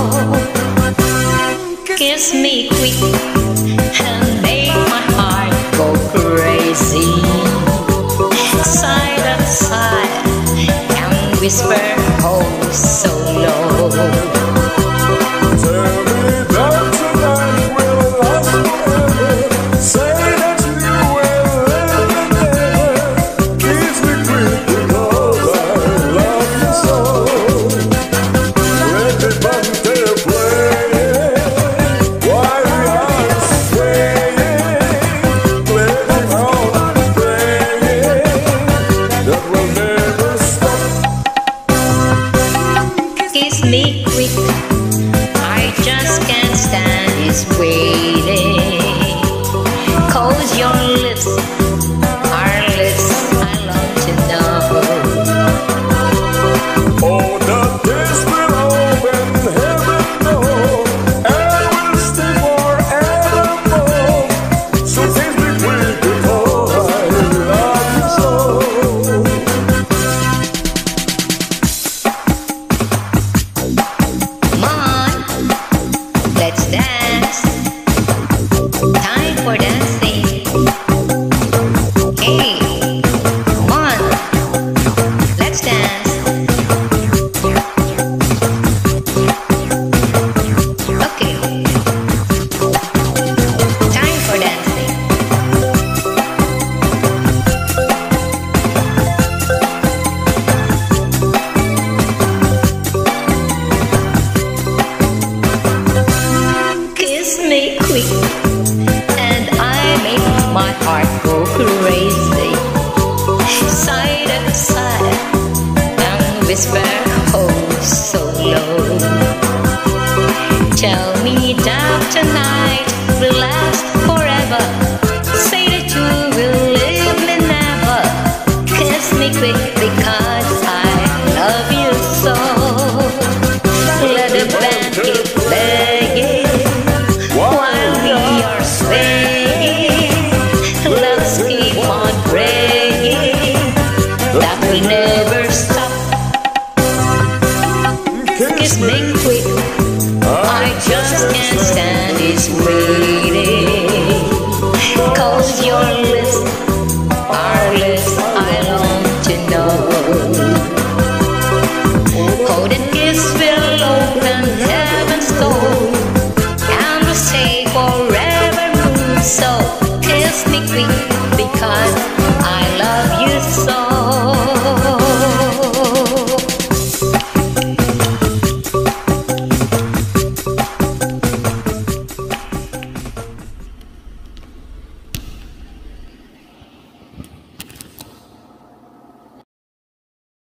Kiss me quick and make my heart go crazy. Side and side and whisper oh so low. Tell me that tonight will last forever. Say that you will live and never. Kiss me quick because I love you so. Everybody play while we are swaying. Play them out and praying that will never stop. Kiss me quick, I just can't stand this waiting. Cause your lips are lips I long to know. Oh, the days will open, heaven knows, and will stay forevermore. So kiss me quick because I love you so. Come on, let's dance. Time for dancing. Hey, come on, let's dance. Okay, time for dancing. Kiss me quick, and I make my heart go crazy. Side and side, and whisper oh so low. Tell me that tonight will last forever. Say that you will leave me never. Kiss me quick because I love you so. Let the band keep playing while we are swaying. Let's keep on praying that will never stop. Kiss me quick, I just can't stand this waiting. Cause your lips are lips I long to know. Oh, that kiss will open heaven's door and will stay forevermore. So kiss me quick.